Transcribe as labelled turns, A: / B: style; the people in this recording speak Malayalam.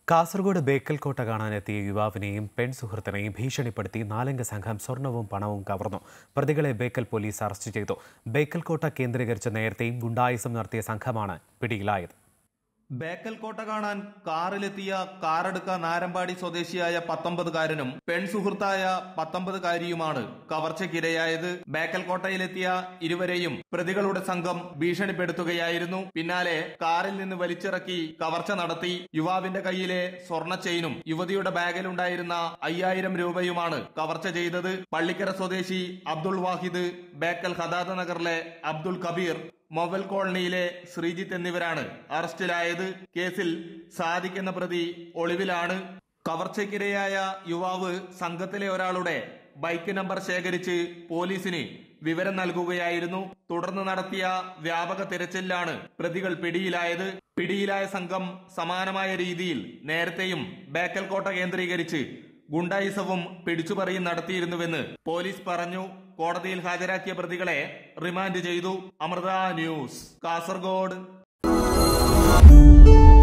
A: കാസർഗോഡ് ബേക്കൽ കോട്ട കാണാനെത്തിയ യുവാവിനെയും പെൺസുഹൃത്തിനെയും ഭീഷണിപ്പെടുത്തി 4 സംഘം സ്വർണവും പണവും കവർന്നു. പ്രതികളെ ബേക്കൽ പോലീസ് അറസ്റ്റ് ചെയ്തു. ബേക്കൽ കോട്ട കേന്ദ്രീകരിച്ച് നേരത്തെയും ഗുണ്ടായിസം നടത്തിയ സംഘമാണ് പിടിയിലായത്.
B: ബേക്കൽ കോട്ട കാണാൻ കാറിലെത്തിയ കാറടുക്ക നാരമ്പാടി സ്വദേശിയായ 19-കാരനും പെൺസുഹൃത്തായ 19-കാരിയുമാണ് കവർച്ചയ്ക്കിരയായത്. ബേക്കൽ കോട്ടയിലെത്തിയ ഇരുവരെയും പ്രതികളുടെ സംഘം ഭീഷണിപ്പെടുത്തുകയായിരുന്നു. പിന്നാലെ കാറിൽ നിന്ന് വലിച്ചിറക്കി കവർച്ച നടത്തി. യുവാവിന്റെ കയ്യിലെ സ്വർണ്ണ ചെയിനും യുവതിയുടെ ബാഗിലുണ്ടായിരുന്ന 5000 രൂപയുമാണ് കവർച്ച ചെയ്തത്. പള്ളിക്കര സ്വദേശി അബ്ദുൾ വാഹിദ്, ബേക്കൽ ഹദാദ നഗറിലെ അബ്ദുൾ കബീർ, മൊബൈൽ കോളനിയിലെ ശ്രീജിത്ത് എന്നിവരാണ് അറസ്റ്റിലായത്. കേസിൽ സാദിഖ് എന്ന പ്രതി ഒളിവിലാണ്. കവർച്ചയ്ക്കിരയായ യുവാവ് സംഘത്തിലെ ഒരാളുടെ ബൈക്ക് നമ്പർ ശേഖരിച്ച് പോലീസിന് വിവരം നൽകുകയായിരുന്നു. തുടർന്ന് നടത്തിയ വ്യാപക തിരച്ചിലാണ് പ്രതികൾ പിടിയിലായത്. പിടിയിലായ സംഘം സമാനമായ രീതിയിൽ നേരത്തെയും ബേക്കൽ കോട്ട കേന്ദ്രീകരിച്ച് ഗുണ്ടായിസവും പിടിച്ചുപറിയും നടത്തിയിരുന്നുവെന്ന് പോലീസ് പറഞ്ഞു. കോടതിയിൽ ഹാജരാക്കിയ പ്രതികളെ റിമാൻഡ് ചെയ്തു. അമൃത ന്യൂസ്, കാസർഗോഡ്.